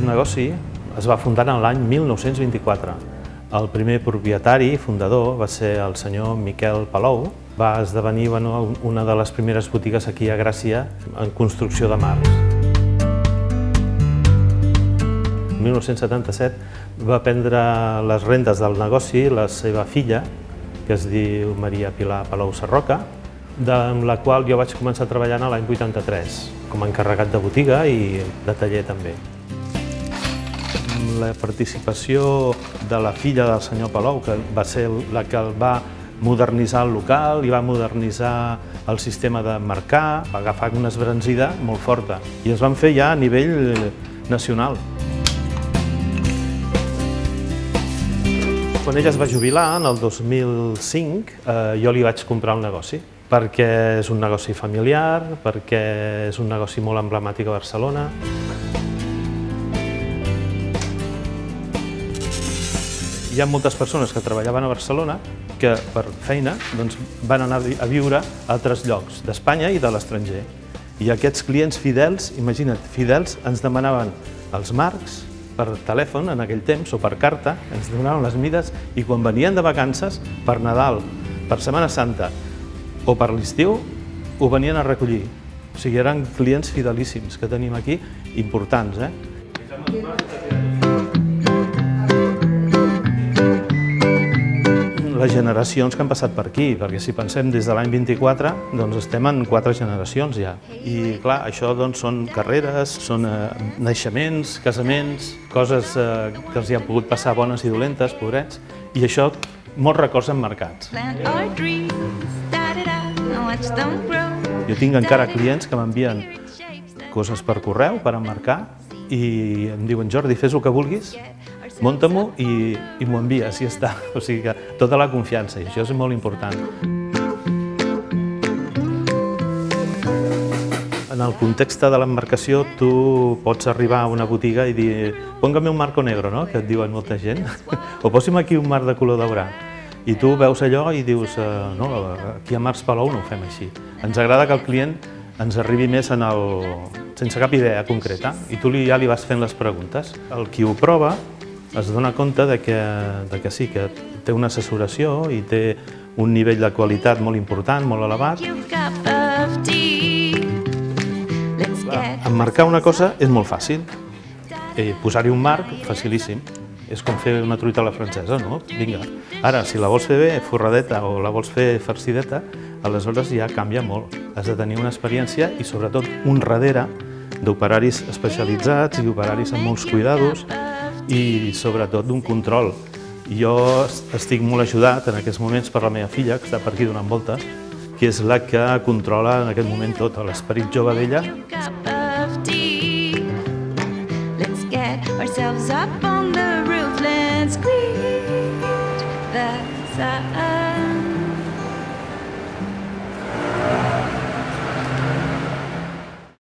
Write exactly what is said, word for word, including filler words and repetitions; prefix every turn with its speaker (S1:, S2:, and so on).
S1: negoci es va fundar en l'any mil nou-cents vint-i-quatre. El primer propietari i fundador va ser el senyor Miquel Palou. Va esdevenir una de les primeres botigues aquí a Gràcia en construcció de marcs. En mil nou-cents setanta-set va prendre les rendes del negoci la seva filla, que es diu Maria Pilar Palou Sarroca, amb la qual jo vaig començar a treballar l'any vuitanta-tres, com a encarregat de botiga i de taller també. La participació de la filla del senyor Palou, que va ser la que el va modernitzar el local i va modernitzar el sistema de marcar, va agafar una esbrancida molt forta i es van fer ja a nivell nacional. Quan ella es va jubilar, en el dos mil cinc, jo li vaig comprar el negoci, perquè és un negoci familiar, perquè és un negoci molt emblemàtic a Barcelona. Hi ha moltes persones que treballaven a Barcelona que per feina van anar a viure a altres llocs d'Espanya i de l'estranger. I aquests clients fidels, imagina't, fidels, ens demanaven els marcs per telèfon en aquell temps o per carta, ens donaven les mides i quan venien de vacances, per Nadal, per Setmana Santa o per l'estiu, ho venien a recollir. O sigui, eren clients fidelíssims que tenim aquí, importants, eh? Les generacions que han passat per aquí, perquè si pensem des de l'any vint-i-quatre, doncs estem en quatre generacions ja. I clar, això doncs són carreres, són naixements, casaments, coses que els hi han pogut passar bones i dolentes, pobrets, i això molts records emmarcats. Jo tinc encara clients que m'envien coses per correu, per emmarcar, i em diuen, Jordi, fes el que vulguis, munta-m'ho i m'ho envies, i ja està. O sigui que tota la confiança, i això és molt important. En el context de l'emmarcació, tu pots arribar a una botiga i dir «Póngame un marco negro», no?, que et diuen molta gent, o posi'm aquí un marc de color daurat. I tu veus allò i dius «No, aquí a Marcs Palou no ho fem així». Ens agrada que el client ens arribi més en el... sense cap idea concreta, i tu ja li vas fent les preguntes. El qui ho prova es dona compte que sí, que té una assessoració i té un nivell de qualitat molt important, molt elevat. Emmarcar una cosa és molt fàcil, posar-hi un marc, facilíssim. És com fer una truita a la francesa, no? Vinga. Ara, si la vols fer bé, forradeta, o la vols fer farcideta, aleshores ja canvia molt. Has de tenir una experiència i sobretot un darrere d'operaris especialitzats i operaris amb molts cuidados, i sobretot d'un control. Jo estic molt ajudat en aquests moments per la meva filla, que està per aquí donant voltes, que és la que controla en aquest moment tot, l'esperit jove d'ella. Ourselves up on the roof, let's greet the sun.